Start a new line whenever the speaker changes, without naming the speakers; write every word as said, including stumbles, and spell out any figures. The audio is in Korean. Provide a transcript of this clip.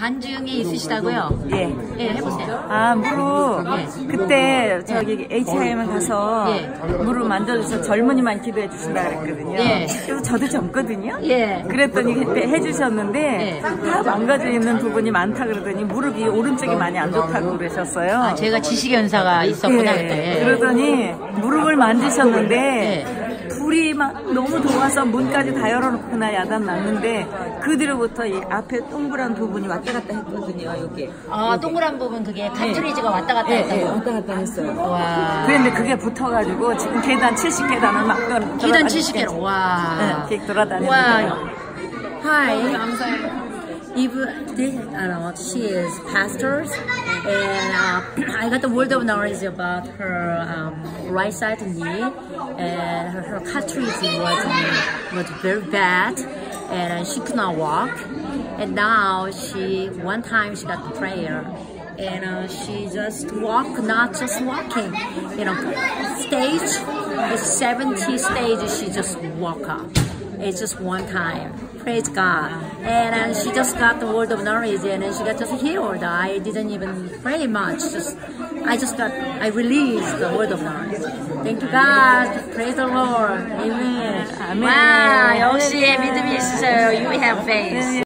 간증이 있으시다고요?
예.
예, 해보세요.
아, 무릎.
예.
그때 저기 에이치아이엠 가서
예.
무릎 만져줘서 젊은이만 기도해 주신다 그랬거든요.
예.
그리고 저도 젊거든요.
예.
그랬더니 그때 해주셨는데
예.
다 망가져 있는 부분이 많다 그러더니 무릎이 오른쪽이 많이 안 좋다고 그러셨어요.
아, 제가 지식연사가 있었구나,
예.
그때. 예.
그러더니 무릎을 만지셨는데
예.
불이 막 너무 더워서 문까지 다 열어놓고 나 야단 났는데 그 뒤로부터 이 앞에 동그란 부분이 왔다 갔다 했거든요. 여기.
아, 동그란 부분 그게 카트리지가 왔다 갔다
예,
했다고.
예, 왔다 갔다 했어요.
와.
그런데 그게 붙어가지고 지금 계단 칠십 계단을 막 돌-
계단
돌아다니-
칠십 개로. 와.
네, 이렇게 돌아다니는
와.
거예요.
Hi. If this, I don't know, she is pastors, and uh, I got the word of knowledge about her um, right side knee, and her, her cartilage was um, was very bad, and uh, she could not walk. And now she, one time she got the prayer, and uh, she just walk, not just walking, you know, stage, the seventy stage, she just walk up. It's just one time. Praise God. And uh, she just got the word of knowledge and then she got just healed. I didn't even pray much. Just I just got, I released the word of knowledge. Thank you God. Praise the Lord. Amen.
와, 역시 믿음이 있으셔요. You have faith.